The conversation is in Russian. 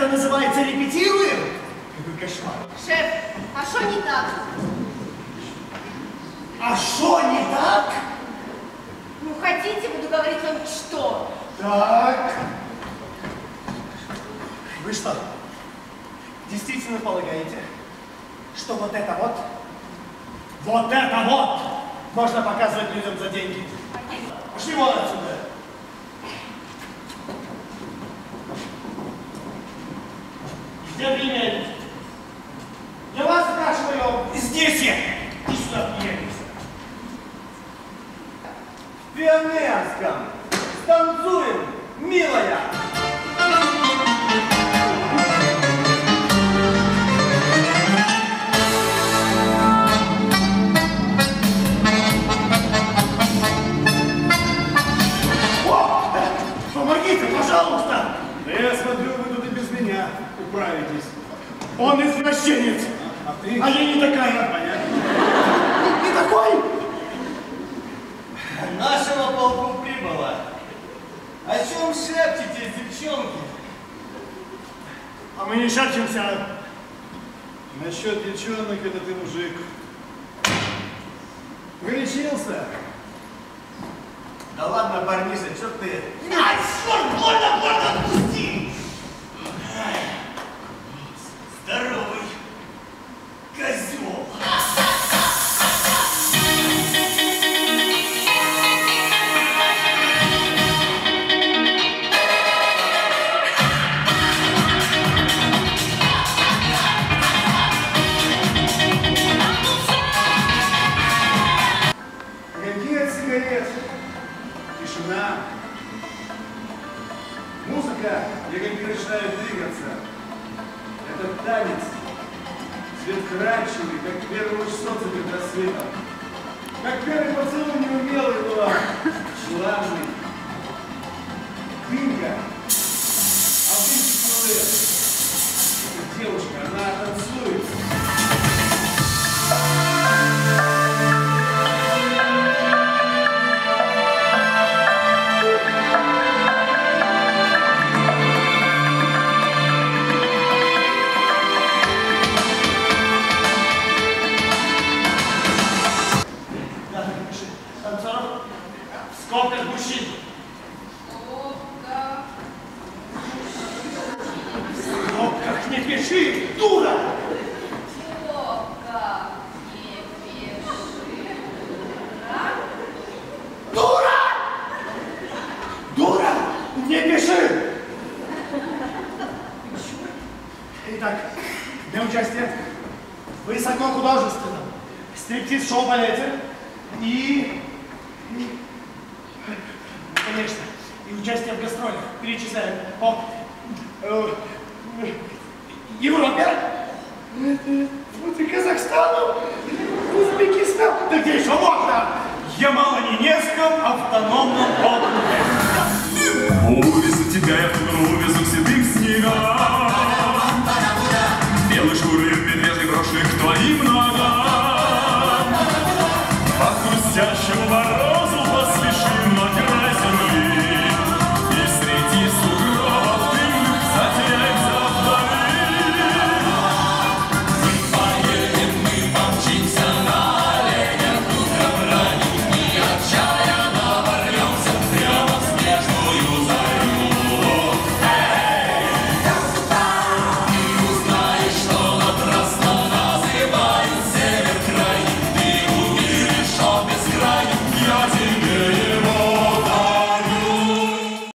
это называется репетируем? Какой кошмар. Шеф, а что не так? А что не так? Ну, хотите, буду говорить вам что? Так. Вы что, действительно полагаете, что вот это вот можно показывать людям за деньги? Пошли вон отсюда. Где примерить? Я вас спрашиваю. Здесь я. И сюда примерить. В пионерском. Станцуем, милая. Помогите, пожалуйста! Да я смотрю, вы тут и без меня управитесь. Он извращенец! А ты? А я не такая! Понятно. Не такой! Нашего полку прибыло. О чем шепчетесь, девчонки? А мы не шепчемся. Насчет девчонок, это ты мужик. Вылечился? Да ладно, парниша, что ты? Ай, черт, больно, отпусти! Здоровый козел. Огоньки от сигарет. Тишина. Музыка, где огоньки начинают двигаться. Это танец. Свет кратчевый, как первый луч солнца перед рассветом. Как первый поцелуй неумелый была. Желанный. Дымка. А в дымке человек. Эта девушка, она танцует. Танцоров в скобках мужчин. В скобках не пиши, дура! Дура! Дура! Не пиши! Итак, для участия в высокохудожественном стриптиз-шоу-балете и, конечно, и участие в гастролях. Перечисляем по Европе, Казахстану, Узбекистану. Да где еще можно? Ямало-Ненецком автономном округе. Увезу тебя я в круг, везу к седых снегам.